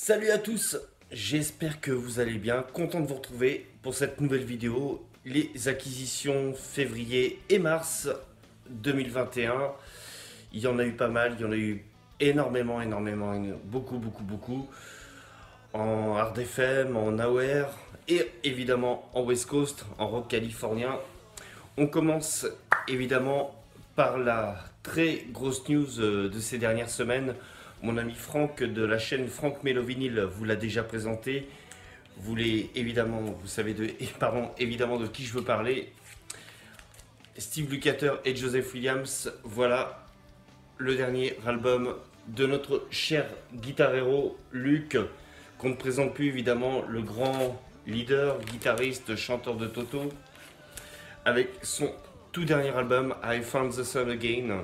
Salut à tous, j'espère que vous allez bien, content de vous retrouver pour cette nouvelle vidéo, les acquisitions février et mars 2021. Il y en a eu pas mal, il y en a eu énormément, beaucoup, en hard FM, en AOR et évidemment en West Coast, en rock californien. On commence évidemment par la très grosse news de ces dernières semaines. Mon ami Franck de la chaîne Franck Mello Vinyl vous l'a déjà présenté. Vous voulez évidemment, vous savez évidemment de qui je veux parler. Steve Lukather et Joseph Williams, voilà le dernier album de notre cher guitarero Luke, qu'on ne présente plus évidemment, le grand leader, guitariste, chanteur de Toto, avec son tout dernier album I Found the Sun Again.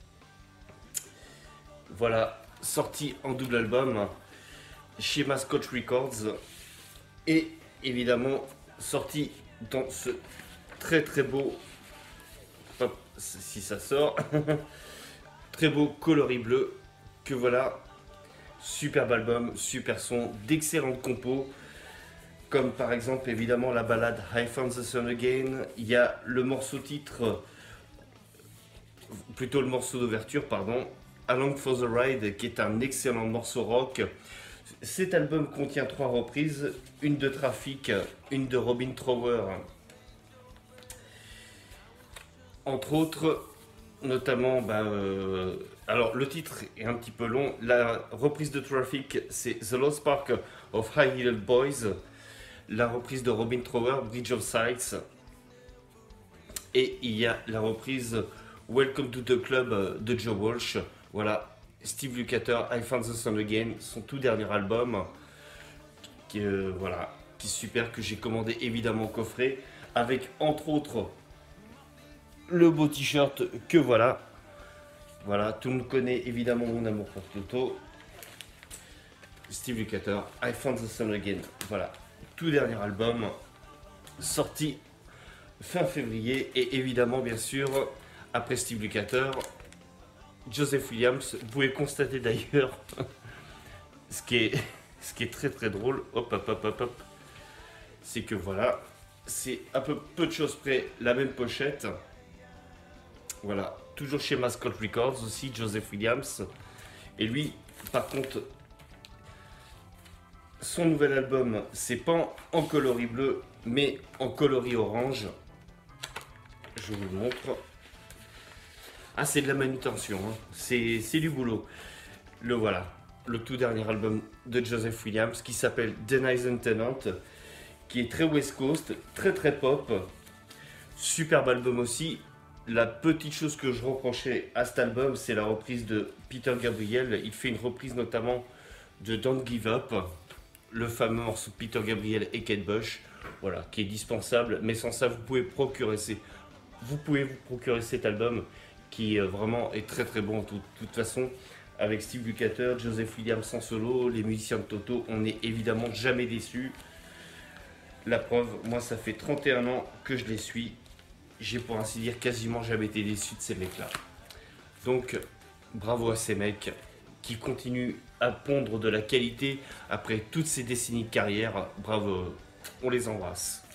Voilà, sorti en double album chez Mascot Records et évidemment sorti dans ce très beau, hop, si ça sort, très beau coloris bleu que voilà. Superbe album, super son, d'excellentes compos, comme par exemple évidemment la ballade I Found the Sun Again. Il y a le morceau titre, plutôt le morceau d'ouverture, pardon, Along for the Ride, qui est un excellent morceau rock. Cet album contient 3 reprises, une de Traffic, une de Robin Trower, entre autres, notamment, alors le titre est un petit peu long. La reprise de Traffic, c'est The Lost Spark of High Heeled Boys. La reprise de Robin Trower, Bridge of Sights. Et il y a la reprise Welcome to the Club de Joe Walsh. Voilà, Steve Lukather, I Found the Sun Again, son tout dernier album, qui est super, que j'ai commandé évidemment au coffret, avec entre autres le beau t-shirt que voilà. Voilà, tout le monde connaît évidemment mon amour pour Toto. Steve Lukather, I Found the Sun Again. Voilà, tout dernier album, sorti fin février. Et évidemment, bien sûr, après Steve Lukather, Joseph Williams. Vous pouvez constater d'ailleurs, ce qui est très drôle, hop, c'est que voilà, c'est à peu de choses près la même pochette. Voilà, toujours chez Mascot Records aussi, Joseph Williams. Et lui, par contre, son nouvel album, c'est pas en coloris bleu, mais en coloris orange. Je vous le montre. Ah, c'est de la manutention, hein. C'est du boulot. Le voilà, le tout dernier album de Joseph Williams qui s'appelle Denizen Tenant, qui est très West Coast, très pop. Superbe album aussi. La petite chose que je reprochais à cet album, c'est la reprise de Peter Gabriel. Il fait une reprise notamment de Don't Give Up, le fameux morceau de Peter Gabriel et Kate Bush, voilà, qui est dispensable. Mais sans ça, vous pouvez vous procurer cet album qui vraiment est très bon de toute façon, avec Steve Lukather, Joseph Williams en solo, les musiciens de Toto. On n'est évidemment jamais déçus. La preuve, moi ça fait 31 ans que je les suis. J'ai pour ainsi dire quasiment jamais été déçu de ces mecs-là. Donc, bravo à ces mecs qui continuent à pondre de la qualité après toutes ces décennies de carrière. Bravo, on les embrasse.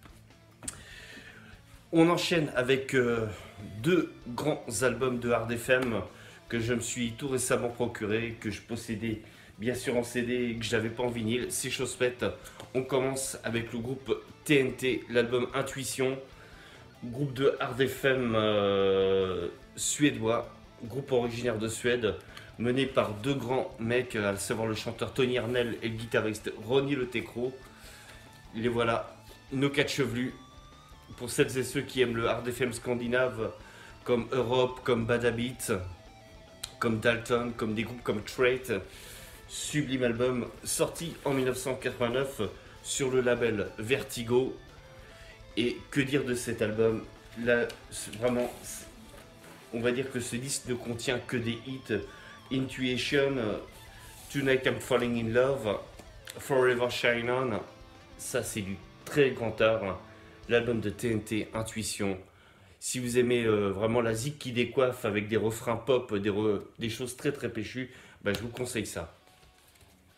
On enchaîne avec 2 grands albums de Hard FM que je me suis tout récemment procuré, que je possédais bien sûr en CD et que je n'avais pas en vinyle. C'est chose faite. On commence avec le groupe TNT, l'album Intuition. Groupe de hard FM suédois, groupe originaire de Suède, mené par 2 grands mecs, à savoir le chanteur Tony Harnell et le guitariste Ronnie Le Tecro. Les voilà, nos 4 chevelus. Pour celles et ceux qui aiment le hard FM scandinave, comme Europe, comme Bad Habit, comme Dalton, comme des groupes comme Trait. Sublime album, sorti en 1989 sur le label Vertigo. Et que dire de cet album? Là, vraiment, on va dire que ce disque ne contient que des hits. Intuition, Tonight I'm Falling in Love, Forever Shine On. Ça, c'est du très grand art. L'album de TNT, Intuition. Si vous aimez vraiment la zik qui décoiffe avec des refrains pop, des choses très péchues, je vous conseille ça.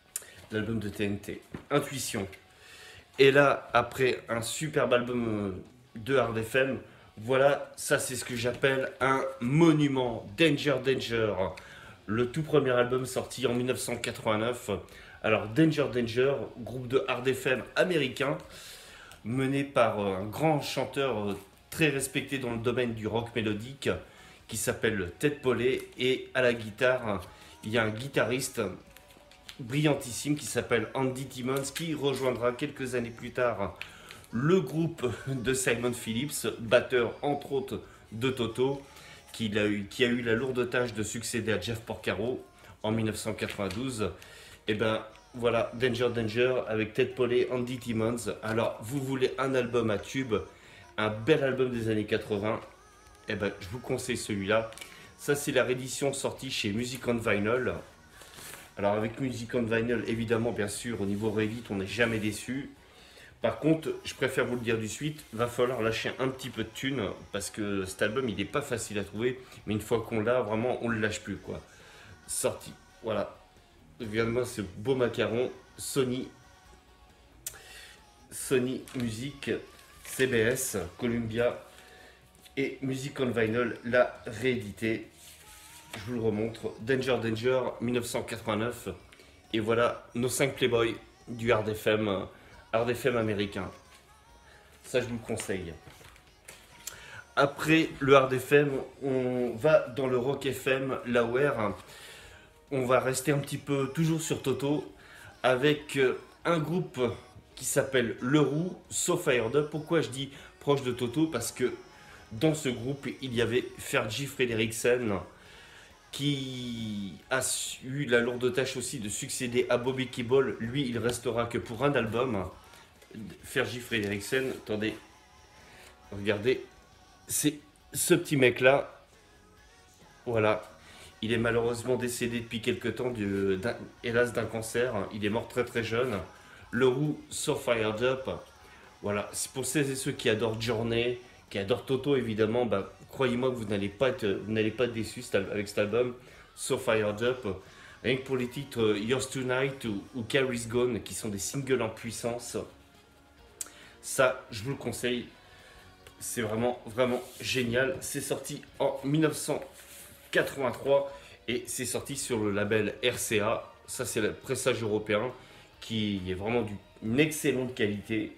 l'album de TNT, Intuition. Et là, après un superbe album de Hard FM, voilà, ça c'est ce que j'appelle un monument, Danger Danger, le tout premier album sorti en 1989. Alors Danger Danger, groupe de Hard FM américain, mené par un grand chanteur très respecté dans le domaine du rock mélodique qui s'appelle Ted Poley, et à la guitare, il y a un guitariste brillantissime qui s'appelle Andy Timmons, qui rejoindra quelques années plus tard le groupe de Simon Phillips, batteur entre autres de Toto, qui a eu la lourde tâche de succéder à Jeff Porcaro en 1992. Et ben voilà, Danger Danger avec Ted Poley, Andy Timmons. Alors vous voulez un album à tube, un bel album des années 80, et ben je vous conseille celui-là. Ça c'est la réédition sortie chez Music on Vinyl. Alors avec Music on Vinyl, évidemment, bien sûr, au niveau réédite, on n'est jamais déçu. Par contre, je préfère vous le dire du suite, va falloir lâcher un petit peu de thunes, parce que cet album, il n'est pas facile à trouver, mais une fois qu'on l'a, vraiment, on ne le lâche plus, quoi. Sorti, voilà. Regarde-moi ce beau macaron, Sony Music, CBS, Columbia et Music on Vinyl l'a réédité. Je vous le remontre, Danger Danger 1989, et voilà nos 5 Playboys du Hard FM américain. Ça je vous le conseille. Après le Hard FM, on va dans le Rock FM, la WER. On va rester un petit peu toujours sur Toto avec un groupe qui s'appelle Le Roux, So Fired Up. Pourquoi je dis proche de Toto? Parce que dans ce groupe, il y avait Fergie Frederiksen, qui a eu la lourde tâche aussi de succéder à Bobby Keeble. Lui, il restera que pour un album. Fergie Frederiksen, attendez, regardez, c'est ce petit mec-là. Voilà, il est malheureusement décédé depuis quelques temps, hélas d'un cancer. Il est mort très très jeune. Le Roux, So Fired Up. Voilà, c'est pour celles et ceux qui adorent Journey, qui adorent Toto évidemment, bah, croyez-moi que vous n'allez pas être déçus avec cet album, So Fired Up. Rien que pour les titres Yours Tonight ou Carrie's Gone, qui sont des singles en puissance, ça je vous le conseille, c'est vraiment vraiment génial. C'est sorti en 1983 et c'est sorti sur le label RCA. Ça c'est le pressage européen qui est vraiment d'une excellente qualité.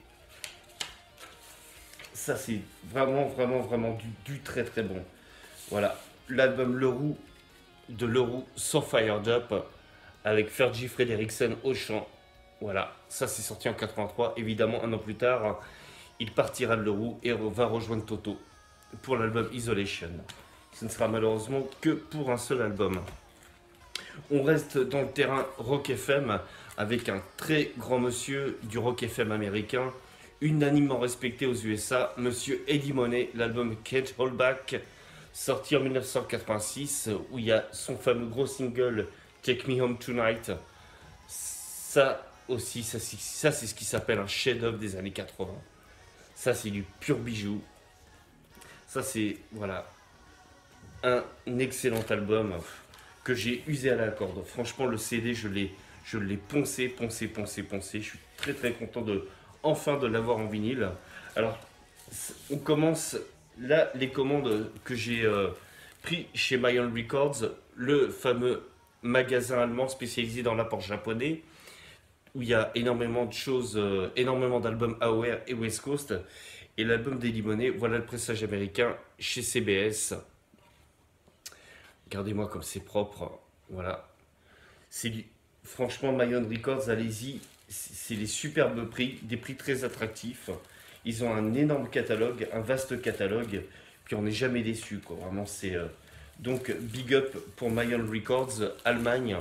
Ça c'est vraiment vraiment vraiment du très très bon. Voilà, l'album Le Roux de Le Roux, So Fired Up, avec Fergie Frederiksen au chant. Voilà, ça c'est sorti en 83. Évidemment, un an plus tard, il partira de Le Roux et va rejoindre Toto pour l'album Isolation. Ce ne sera malheureusement que pour un seul album. On reste dans le terrain Rock FM avec un très grand monsieur du Rock FM américain, unanimement respecté aux USA, monsieur Eddie Money. L'album Can't Hold Back, sorti en 1986, où il y a son fameux gros single Take Me Home Tonight. Ça aussi, ça c'est ce qui s'appelle un chef-d'œuvre des années 80. Ça c'est du pur bijou. Ça c'est, voilà, un excellent album que j'ai usé à la corde. Franchement, le CD, je l'ai poncé. Je suis très très content enfin de l'avoir en vinyle. Alors, on commence là les commandes que j'ai pris chez Mayon Records, le fameux magasin allemand spécialisé dans l'apport japonais, où il y a énormément de choses, énormément d'albums AOR et West Coast. Et l'album d'Eddie Money, voilà le pressage américain chez CBS. Regardez-moi comme c'est propre. Voilà. Franchement, Mayon Records, allez-y. C'est les superbes prix, des prix très attractifs. Ils ont un énorme catalogue, un vaste catalogue. Puis on n'est jamais déçu, quoi. Vraiment, c'est. Donc, big up pour Mayon Records, Allemagne.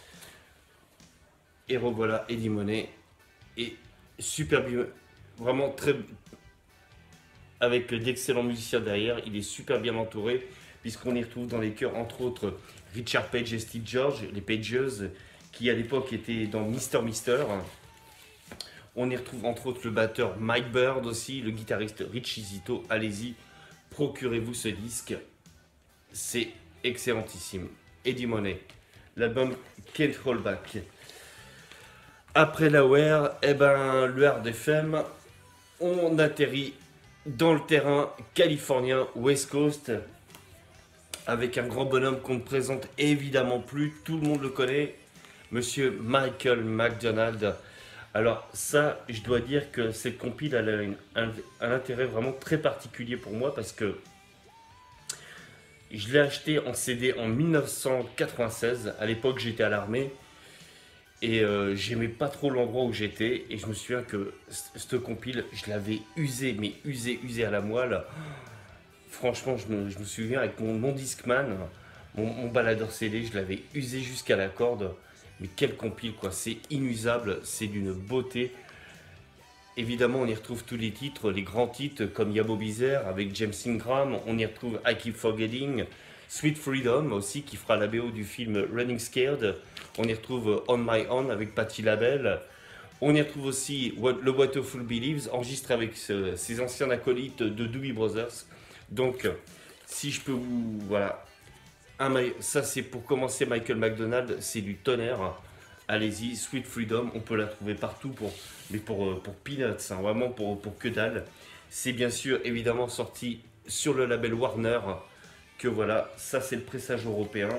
Et revoilà Eddie Money. Et super bien. Vraiment très. Avec d'excellents musiciens derrière. Il est super bien entouré, puisqu'on y retrouve dans les chœurs, entre autres, Richard Page et Steve George, les Pages, qui à l'époque étaient dans Mister Mister. On y retrouve entre autres le batteur Mike Bird aussi, le guitariste Richie Zito. Allez-y, procurez-vous ce disque, c'est excellentissime. Eddie Money, l'album Can't Hold Back. Après la WER, eh ben, le Hard FM, on atterrit dans le terrain californien West Coast avec un grand bonhomme qu'on ne présente évidemment plus, tout le monde le connaît, monsieur Michael McDonald. Alors ça, je dois dire que cette compile elle a un intérêt vraiment très particulier pour moi parce que je l'ai acheté en CD en 1996. À l'époque, j'étais à l'armée et j'aimais pas trop l'endroit où j'étais. Et je me souviens que cette compile, je l'avais usé, mais usé à la moelle. Franchement, je me souviens avec mon Discman, mon baladeur CD, je l'avais usé jusqu'à la corde. Mais quelle compile quoi, c'est inusable, c'est d'une beauté. Évidemment, on y retrouve tous les titres, les grands titres comme Yabo Bizarre avec James Ingram, on y retrouve I Keep Forgetting, Sweet Freedom aussi qui fera la BO du film Running Scared, on y retrouve On My Own avec Patti LaBelle, on y retrouve aussi le What a Fool Believes enregistré avec ses anciens acolytes de Doobie Brothers. Donc, si je peux vous... Voilà, ça c'est pour commencer Michael McDonald, c'est du tonnerre. Allez-y, Sweet Freedom, on peut la trouver partout mais pour peanuts, hein, vraiment pour que dalle. C'est bien sûr évidemment sorti sur le label Warner, que voilà, ça c'est le pressage européen.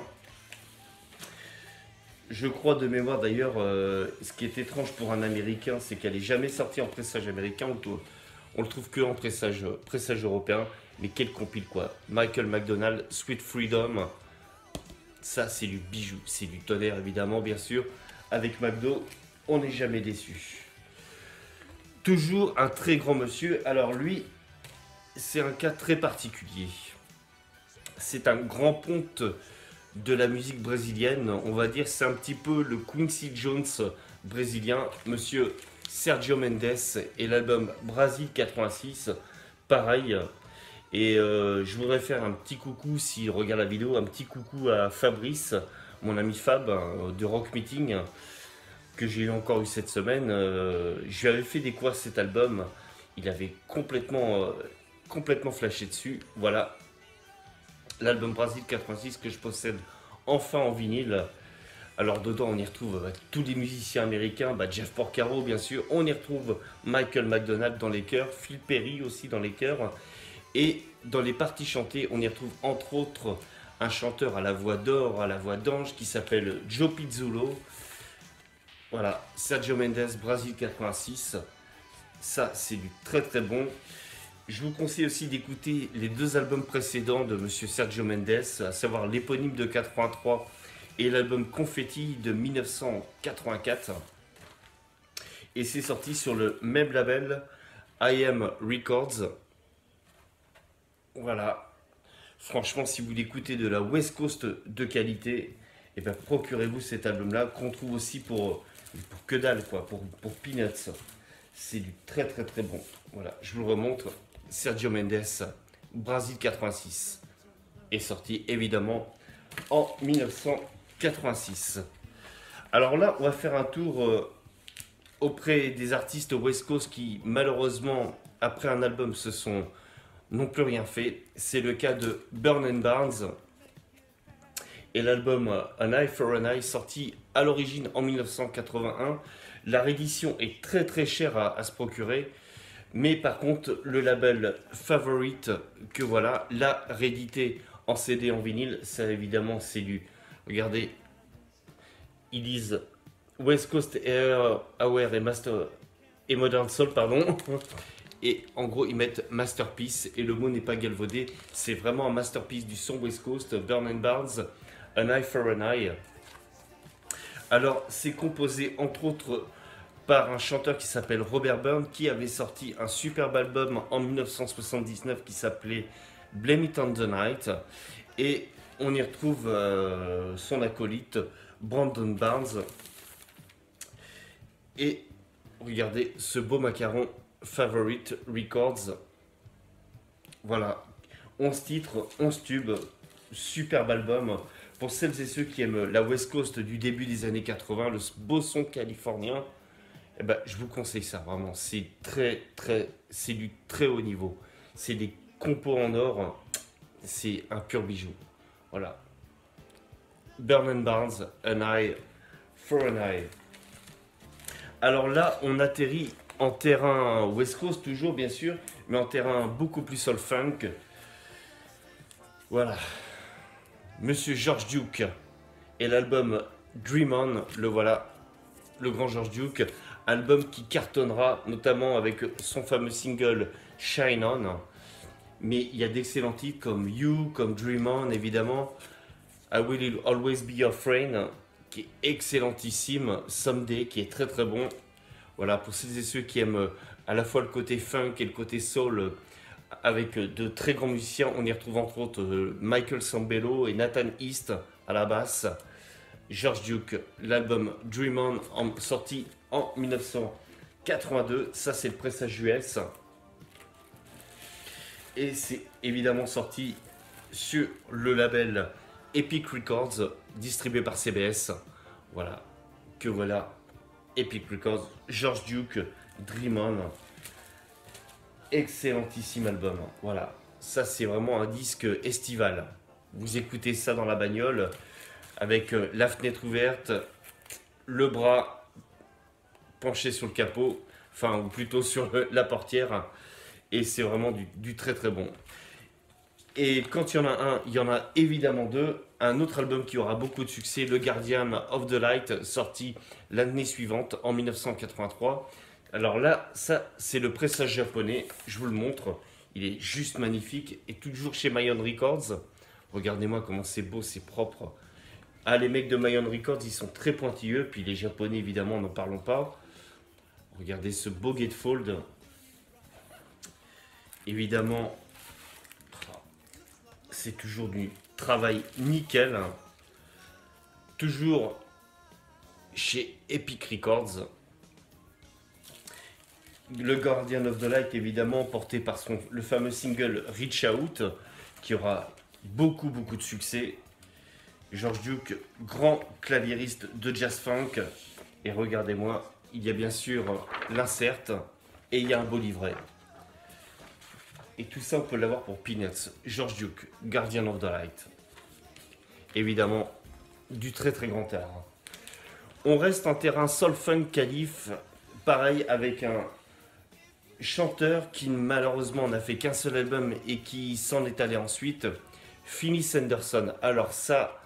Je crois de mémoire d'ailleurs, ce qui est étrange pour un américain, c'est qu'elle n'est jamais sortie en pressage américain, on le trouve que en pressage européen. Mais quel compile quoi. Michael McDonald, Sweet Freedom, ça c'est du bijou, c'est du tonnerre évidemment bien sûr. Avec McDo, on n'est jamais déçu. Toujours un très grand monsieur. Alors lui, c'est un cas très particulier. C'est un grand ponte de la musique brésilienne. On va dire c'est un petit peu le Quincy Jones brésilien. Monsieur Sergio Mendes et l'album Brasil 86. Pareil. Et je voudrais faire un petit coucou, s'il regarde la vidéo, un petit coucou à Fabrice, mon ami Fab de Rock Meeting, que j'ai encore eu cette semaine. Je lui avais fait découvrir cet album, il avait complètement flashé dessus. Voilà, l'album Brasil 86 que je possède enfin en vinyle. Alors dedans on y retrouve tous les musiciens américains, Jeff Porcaro bien sûr, on y retrouve Michael McDonald dans les chœurs, Phil Perry aussi dans les chœurs. Et dans les parties chantées, on y retrouve entre autres un chanteur à la voix d'or, à la voix d'ange qui s'appelle Joe Pizzolo. Voilà, Sergio Mendes, Brasil 86. Ça, c'est du très très bon. Je vous conseille aussi d'écouter les deux albums précédents de Monsieur Sergio Mendes, à savoir l'éponyme de 83 et l'album Confetti de 1984. Et c'est sorti sur le même label, I Am Records. Voilà, franchement, si vous l'écoutez de la West Coast de qualité, eh ben, procurez-vous cet album-là, qu'on trouve aussi pour que dalle, quoi, pour peanuts. C'est du très très très bon. Voilà, je vous le remontre. Sergio Mendes, Brasil 86, est sorti évidemment en 1986. Alors là, on va faire un tour auprès des artistes West Coast qui, malheureusement, après un album, n'ont plus rien fait. C'est le cas de Burn Barnes et l'album An Eye for an Eye, sorti à l'origine en 1981. La réédition est très très chère à se procurer, mais par contre le label Favorite, que voilà, l'a réédité en CD, en vinyle. Ça évidemment c'est du... Regardez, ils disent West Coast Air Aware et Modern Soul, pardon. Et en gros, ils mettent masterpiece et le mot n'est pas galvaudé. C'est vraiment un masterpiece du son West Coast, Burn Barnes, An Eye for an Eye. Alors, c'est composé entre autres par un chanteur qui s'appelle Robert Byrne, qui avait sorti un superbe album en 1979 qui s'appelait Blame It on the Night. Et on y retrouve son acolyte, Brandon Barnes. Et regardez ce beau macaron. Favorite Records. Voilà, 11 titres, 11 tubes, superbe album. Pour celles et ceux qui aiment la West Coast du début des années 80, le beau son californien, eh ben, je vous conseille ça, vraiment. C'est c'est du très haut niveau. C'est des compos en or, c'est un pur bijou. Voilà. Burn Barnes, An Eye for an Eye. Alors là, on atterrit en terrain West Coast toujours, bien sûr, mais en terrain beaucoup plus soul funk. Voilà, Monsieur George Duke et l'album Dream On, le voilà, le grand George Duke, album qui cartonnera notamment avec son fameux single Shine On. Mais il y a d'excellents titres comme You, comme Dream On évidemment, I Will Always Be Your Friend, qui est excellentissime, Someday, qui est très très bon. Voilà, pour celles et ceux qui aiment à la fois le côté funk et le côté soul, avec de très grands musiciens, on y retrouve entre autres Michael Sambello et Nathan East à la basse. George Duke, l'album Dream On, sorti en 1982, ça c'est le pressage US. Et c'est évidemment sorti sur le label Epic Records, distribué par CBS. Voilà, que voilà, Epic Records, George Duke, Dream On. Excellentissime album. Voilà, ça c'est vraiment un disque estival. Vous écoutez ça dans la bagnole avec la fenêtre ouverte, le bras penché sur le capot, enfin ou plutôt sur la portière, et c'est vraiment du très très bon. Et quand il y en a un, il y en a évidemment deux. Un autre album qui aura beaucoup de succès, Le Guardian of the Light, sorti l'année suivante, en 1983. Alors là, ça, c'est le pressage japonais. Je vous le montre. Il est juste magnifique. Et toujours chez Mayon Records. Regardez-moi comment c'est beau, c'est propre. Ah, les mecs de Mayon Records, ils sont très pointilleux. Puis les Japonais, évidemment, n'en parlons pas. Regardez ce beau gatefold. Évidemment, c'est toujours du travail nickel. Toujours chez Epic Records. Le Guardian of the Light, évidemment, porté par le fameux single Reach Out, qui aura beaucoup de succès. George Duke, grand claviériste de jazz funk. Et regardez-moi, il y a bien sûr l'insert et il y a un beau livret. Et tout ça, on peut l'avoir pour Peanuts. George Duke, Guardian of the Light. Évidemment, du très très grand art. On reste en terrain soul funk calife, pareil avec un chanteur qui malheureusement n'a fait qu'un seul album et qui s'en est allé ensuite, Finis Anderson. Alors ça,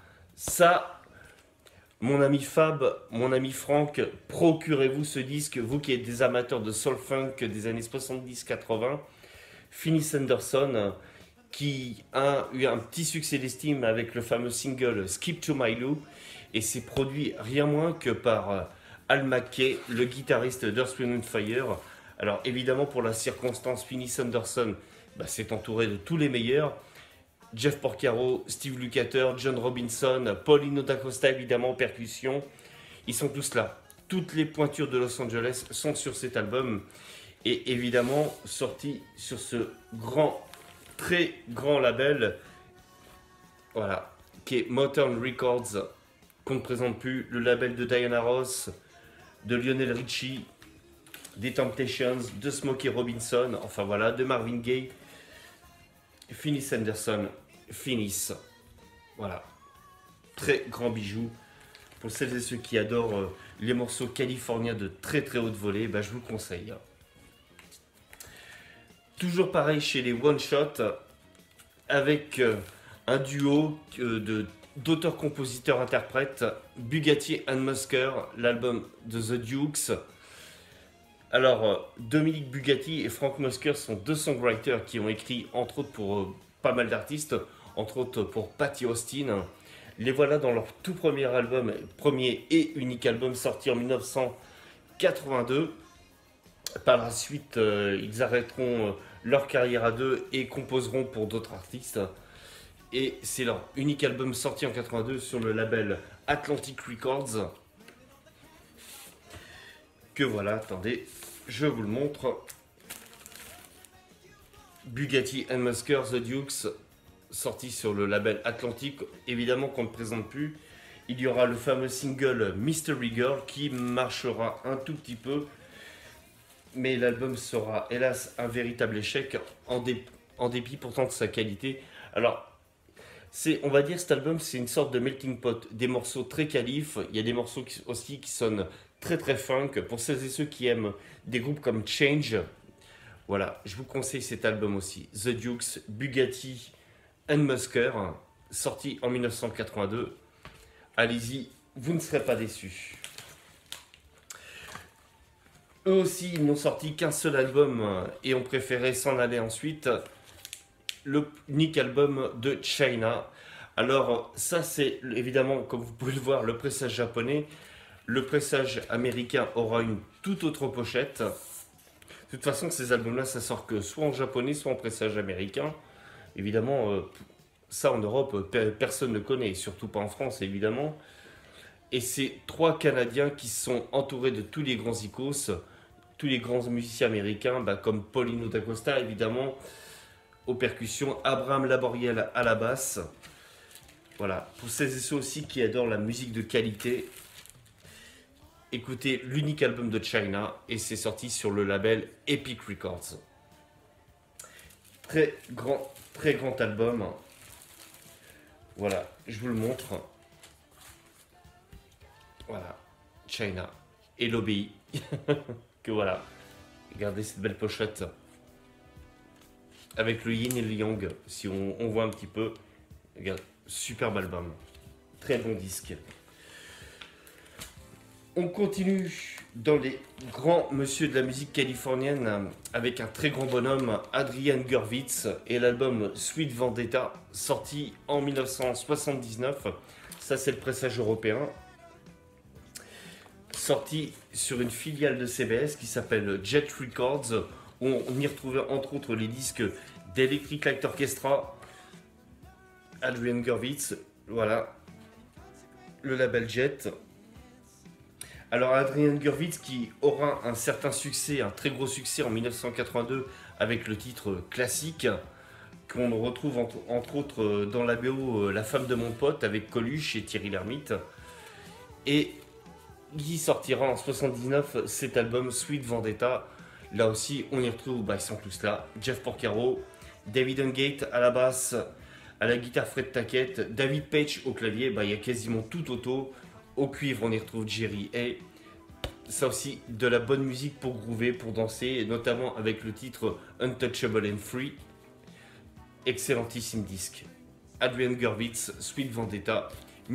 mon ami Fab, mon ami Franck, procurez-vous ce disque, vous qui êtes des amateurs de soul funk des années 70-80. Finis Anderson, qui a eu un petit succès d'estime avec le fameux single Skip to My Lou, et c'est produit rien moins que par Al McKay, le guitariste d'Earth, Wind & Fire. Alors évidemment, pour la circonstance, Finis Anderson s'est entouré de tous les meilleurs. Jeff Porcaro, Steve Lukather, John Robinson, Paulino da Costa évidemment en percussion. Ils sont tous là. Toutes les pointures de Los Angeles sont sur cet album. Et évidemment sorti sur ce très grand label, voilà, qui est Motown Records, qu'on ne présente plus, le label de Diana Ross, de Lionel Richie, des Temptations, de Smokey Robinson, enfin voilà, de Marvin Gaye, Finis Anderson, Finis, voilà, très grand bijou. Pour celles et ceux qui adorent les morceaux californiens de très très haute volée, je vous le conseille. Toujours pareil chez les One Shot, avec un duo d'auteurs-compositeurs-interprètes, Bugatti and Musker, l'album de The Dukes. Alors, Dominique Bugatti et Frank Musker sont deux songwriters qui ont écrit, entre autres pour pas mal d'artistes, entre autres pour Patti Austin. Les voilà dans leur tout premier album, premier et unique album sorti en 1982. Par la suite, ils arrêteront leur carrière à deux et composeront pour d'autres artistes. Et c'est leur unique album sorti en 82 sur le label Atlantic Records. Que voilà, attendez, je vous le montre. Bugatti and Musker, The Dukes, sorti sur le label Atlantic, évidemment qu'on ne présente plus. Il y aura le fameux single Mystery Girl qui marchera un tout petit peu. Mais l'album sera hélas un véritable échec en dépit pourtant de sa qualité. Alors, on va dire cet album c'est une sorte de melting pot, des morceaux très qualifs, il y a des morceaux aussi qui sonnent très très funk. Pour celles et ceux qui aiment des groupes comme Change, voilà, je vous conseille cet album aussi. The Dukes, Bugatti and Musker, sorti en 1982. Allez-y, vous ne serez pas déçus. Eux aussi, ils n'ont sorti qu'un seul album et ont préféré s'en aller ensuite. Le unique album de China. Alors ça c'est évidemment, comme vous pouvez le voir, le pressage japonais. Le pressage américain aura une toute autre pochette. De toute façon, ces albums-là, ça sort que soit en japonais, soit en pressage américain. Évidemment, ça en Europe, personne ne connaît, surtout pas en France, évidemment. Et c'est trois Canadiens qui sont entourés de tous les grands icônes, tous les grands musiciens américains, comme Paulino d'Acosta, évidemment, aux percussions, Abraham Laboriel à la basse. Voilà, pour celles et ceux aussi qui adorent la musique de qualité, écoutez l'unique album de China et c'est sorti sur le label Epic Records. Très grand album. Voilà, je vous le montre. Voilà, China et l'obéi. Que voilà, regardez cette belle pochette. Avec le yin et le yang, si on voit un petit peu. Regarde, superbe album. Très bon disque. On continue dans les grands monsieur de la musique californienne avec un très grand bonhomme, Adrian Gurvitz, et l'album Sweet Vendetta, sorti en 1979. Ça, c'est le pressage européen. Sorti sur une filiale de CBS qui s'appelle Jet Records, où on y retrouvait entre autres les disques d'Electric Light Orchestra, Adrian Gurvitz, voilà, le label Jet. Alors Adrian Gurvitz qui aura un certain succès, un très gros succès en 1982 avec le titre Classique, qu'on retrouve entre autres dans la BO La femme de mon pote avec Coluche et Thierry Lhermitte. Et qui sortira en 79 cet album Sweet Vendetta. Là aussi on y retrouve, ils sont tous là, Jeff Porcaro, David Hungate à la basse, à la guitare Fred Tackett, David Page au clavier, il y a quasiment tout auto. Au cuivre, on y retrouve Jerry Hay. Ça aussi, de la bonne musique pour groover, pour danser, notamment avec le titre Untouchable and Free. Excellentissime disque. Adrian Gurvitz, Sweet Vendetta,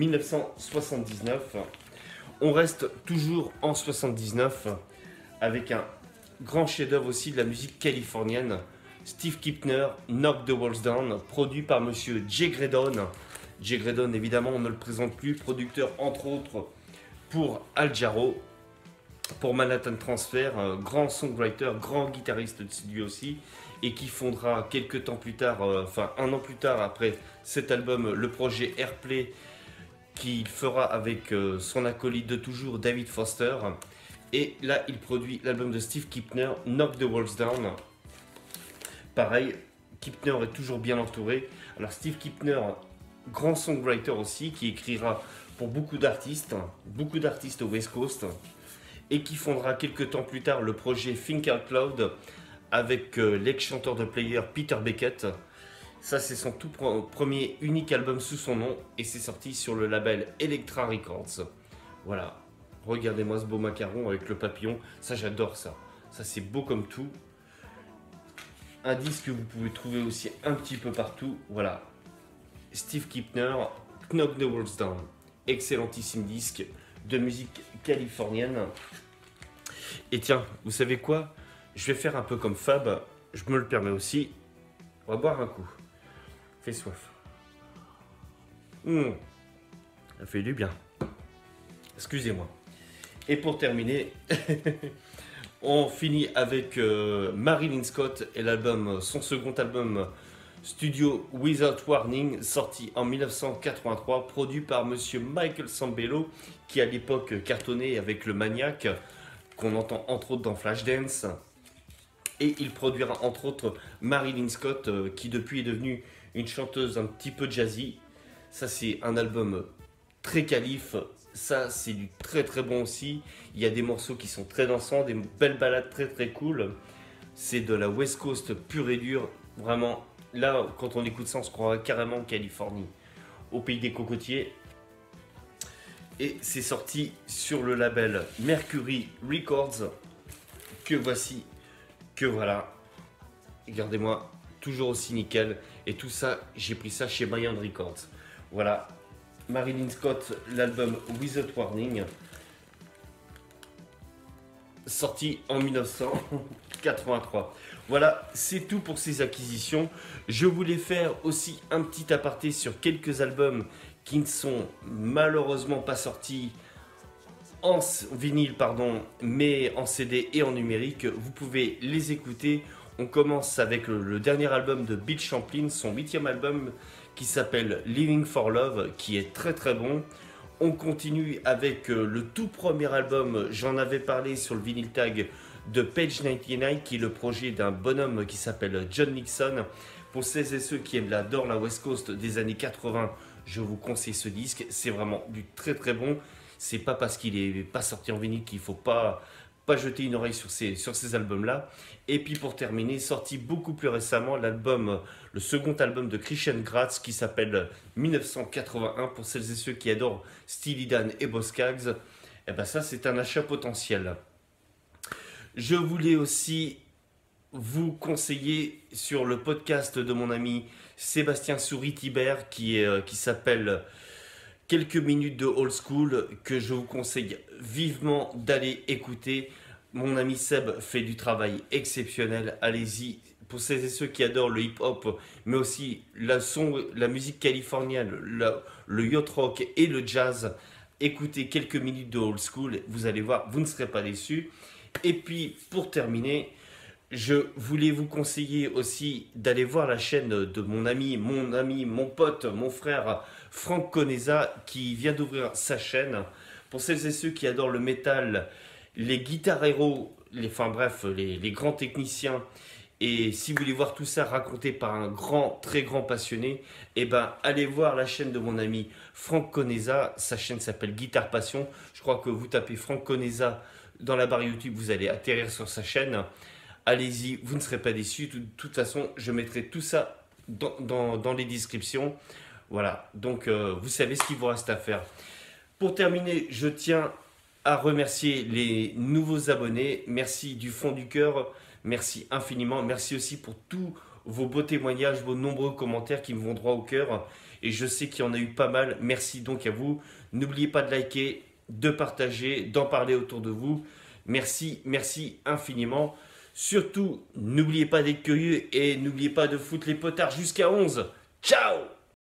1979. On reste toujours en 79 avec un grand chef-d'œuvre aussi de la musique californienne. Steve Kipner, Knock the Walls Down, produit par monsieur Jay Graydon. Jay Graydon, évidemment, on ne le présente plus, producteur entre autres pour Al Jarreau, pour Manhattan Transfer, grand songwriter, grand guitariste de studio aussi, et qui fondera quelques temps plus tard, un an plus tard après cet album, le projet Airplay, qu'il fera avec son acolyte de toujours, David Foster. Et là, il produit l'album de Steve Kipner, Knock the Walls Down. Pareil, Kipner est toujours bien entouré. Alors Steve Kipner, grand songwriter aussi, qui écrira pour beaucoup d'artistes au West Coast, et qui fondera quelques temps plus tard le projet Think Out Loud avec l'ex-chanteur de Player Peter Beckett. Ça, c'est son tout premier unique album sous son nom, et c'est sorti sur le label Elektra Records. Voilà, regardez-moi ce beau macaron avec le papillon, ça j'adore ça. Ça c'est beau comme tout. Un disque que vous pouvez trouver aussi un petit peu partout, voilà. Steve Kipner, Knock the Walls Down. Excellentissime disque de musique californienne. Et tiens, vous savez quoi? Je vais faire un peu comme Fab, je me le permets aussi. On va boire un coup. Fait soif. Ça fait du bien. Excusez-moi. Et pour terminer, on finit avec Marilyn Scott et l'album, son second album Studio Without Warning, sorti en 1983, produit par monsieur Michael Sambello, qui à l'époque cartonnait avec le Maniac, qu'on entend entre autres dans Flashdance. Et il produira entre autres Marilyn Scott, qui depuis est devenue une chanteuse un petit peu jazzy. Ça c'est un album très qualif, ça c'est du très très bon aussi. Il y a des morceaux qui sont très dansants, des belles balades très très cool. C'est de la West Coast pure et dure, vraiment. Là, quand on écoute ça, on se croirait carrément en Californie, au pays des cocotiers. Et c'est sorti sur le label Mercury Records. Que voici, que voilà. Regardez-moi, toujours aussi nickel. Et tout ça, j'ai pris ça chez Mayan Records. Voilà, Marilyn Scott, l'album Without Warning. Sorti en 1983. Voilà, c'est tout pour ces acquisitions. Je voulais faire aussi un petit aparté sur quelques albums qui ne sont malheureusement pas sortis en vinyle, pardon, mais en CD et en numérique. Vous pouvez les écouter. On commence avec le dernier album de Bill Champlin, son 8e album qui s'appelle Living for Love, qui est très très bon. On continue avec le tout premier album, j'en avais parlé sur le vinyl tag de Page 99, qui est le projet d'un bonhomme qui s'appelle John Nixon. Pour celles et ceux qui adorent la West Coast des années 80, je vous conseille ce disque, c'est vraiment du très très bon. C'est pas parce qu'il est pas sorti en vinyle qu'il faut pas jeter une oreille sur ces albums-là. Et puis pour terminer, sorti beaucoup plus récemment, le second album de Christian Gratz qui s'appelle 1981. Pour celles et ceux qui adorent Steely Dan et Boz Scaggs, et ben ça c'est un achat potentiel. Je voulais aussi vous conseiller sur le podcast de mon ami Sébastien Souris-Thibert qui s'appelle Quelques minutes de old school, que je vous conseille vivement d'aller écouter. Mon ami Seb fait du travail exceptionnel, allez-y. Pour celles et ceux qui adorent le hip-hop, mais aussi la musique californienne, le yacht rock et le jazz, écoutez quelques minutes de old school, vous allez voir, vous ne serez pas déçus. Et puis pour terminer, je voulais vous conseiller aussi d'aller voir la chaîne de mon ami, mon pote, mon frère Franck Conesa, qui vient d'ouvrir sa chaîne. Pour celles et ceux qui adorent le métal, les guitareros, les grands techniciens, et si vous voulez voir tout ça raconté par un très grand passionné, eh ben allez voir la chaîne de mon ami Franck Conesa. Sa chaîne s'appelle Guitare Passion. Je crois que vous tapez Franck Conesa dans la barre YouTube, vous allez atterrir sur sa chaîne. Allez-y, vous ne serez pas déçus. De toute façon, je mettrai tout ça dans les descriptions. Voilà, donc vous savez ce qu'il vous reste à faire. Pour terminer, je tiens à remercier les nouveaux abonnés. Merci du fond du cœur, merci infiniment. Merci aussi pour tous vos beaux témoignages, vos nombreux commentaires qui me vont droit au cœur. Et je sais qu'il y en a eu pas mal. Merci donc à vous. N'oubliez pas de liker, de partager, d'en parler autour de vous. Merci, merci infiniment. Surtout, n'oubliez pas d'être curieux et n'oubliez pas de foutre les potards jusqu'à 11. Ciao!